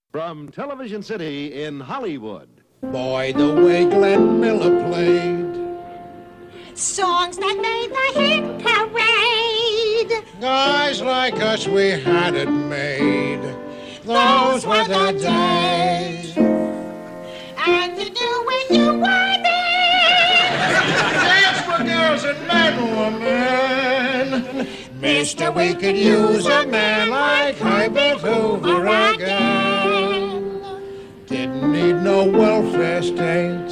From Television City in Hollywood. Boy, the way Glen Miller played. Songs that made the hit parade. Guys like us, we had it made. Those were the days. And you knew when you were there. Dance for girls and men were men. Mister, we could use a man like Herbert Hoover again. Didn't need no welfare state.